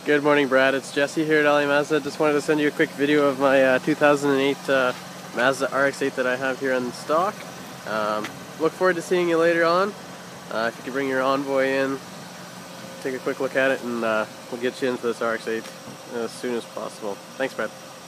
Good morning, Brad. It's Jesse here at Edmonton Mazda. Just wanted to send you a quick video of my 2008 Mazda RX-8 that I have here in stock. Look forward to seeing you later on. If you could bring your Envoy in, take a quick look at it, and we'll get you into this RX-8 as soon as possible. Thanks, Brad.